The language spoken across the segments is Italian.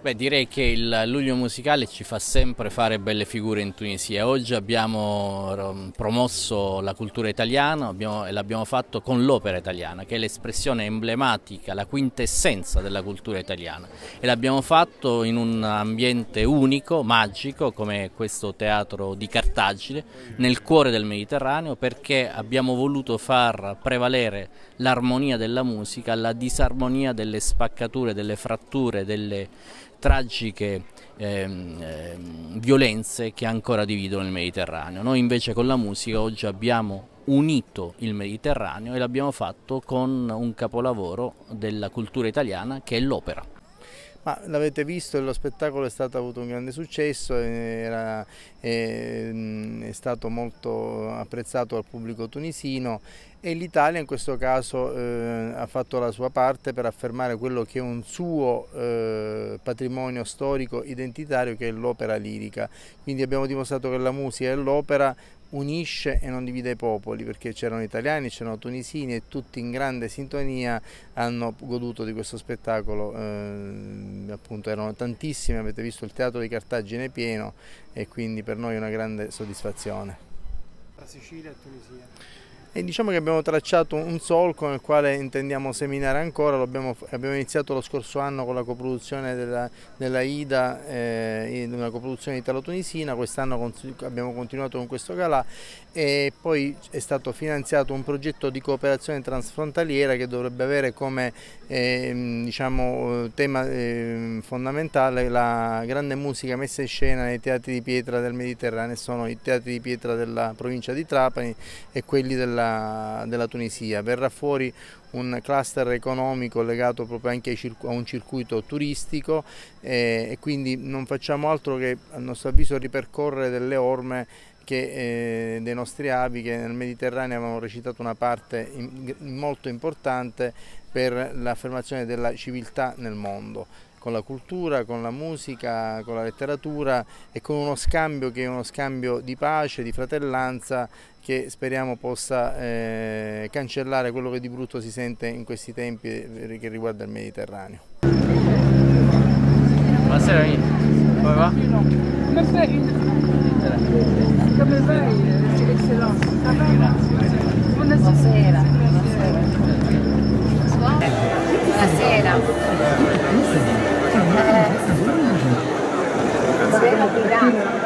Beh, direi che il Luglio Musicale ci fa sempre fare belle figure in Tunisia. Oggi abbiamo promosso la cultura italiana e l'abbiamo fatto con l'opera italiana, che è l'espressione emblematica, la quintessenza della cultura italiana. E l'abbiamo fatto in un ambiente unico, magico, come questo teatro di Cartagine, nel cuore del Mediterraneo, perché abbiamo voluto far prevalere l'armonia della musica alla disarmonia delle spaccature, delle fratture, delle tragiche violenze che ancora dividono il Mediterraneo. Noi invece con la musica oggi abbiamo unito il Mediterraneo e l'abbiamo fatto con un capolavoro della cultura italiana che è l'opera. Ma l'avete visto, lo spettacolo ha avuto un grande successo, è stato molto apprezzato dal pubblico tunisino e l'Italia in questo caso ha fatto la sua parte per affermare quello che è un suo patrimonio storico identitario, che è l'opera lirica. Quindi abbiamo dimostrato che la musica e l'opera unisce e non divide i popoli, perché c'erano italiani, c'erano tunisini e tutti in grande sintonia hanno goduto di questo spettacolo, appunto erano tantissimi, avete visto il teatro di Cartagine pieno e quindi per noi è una grande soddisfazione. La Sicilia e Tunisia. E diciamo che abbiamo tracciato un solco nel quale intendiamo seminare ancora. Abbiamo iniziato lo scorso anno con la coproduzione della IDA, una coproduzione italo-tunisina. Quest'anno abbiamo continuato con questo galà e poi è stato finanziato un progetto di cooperazione transfrontaliera che dovrebbe avere come diciamo, tema fondamentale la grande musica messa in scena nei teatri di pietra del Mediterraneo. Sono i teatri di pietra della provincia di Trapani e quelli della Tunisia. Verrà fuori un cluster economico legato proprio anche a un circuito turistico e quindi non facciamo altro che, a nostro avviso, ripercorrere delle orme dei nostri avi che nel Mediterraneo avevano recitato una parte molto importante per l'affermazione della civiltà nel mondo, con la cultura, con la musica, con la letteratura e con uno scambio che è uno scambio di pace, di fratellanza, che speriamo possa cancellare quello che di brutto si sente in questi tempi che riguarda il Mediterraneo. Buonasera, come va? Come vai? Buonasera. Buonasera. Buonasera Milano.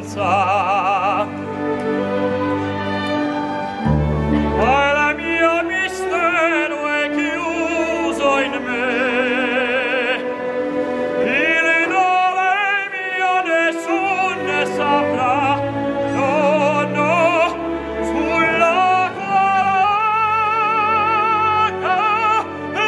forza. Ma la mia mistero è chiuso in me, il nome mio nessun ne saprà, no, no, sulla quale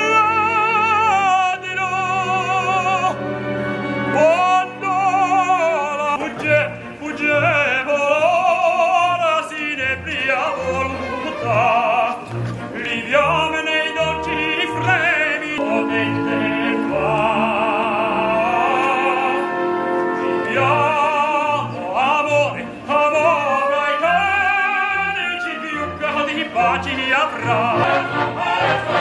la dirò. Quando la fuggevo l'ora si nebria voluta, liviamo nei dolci fremi potente qua. Viviamo amore, amore ai cani, ci più di baci avrà.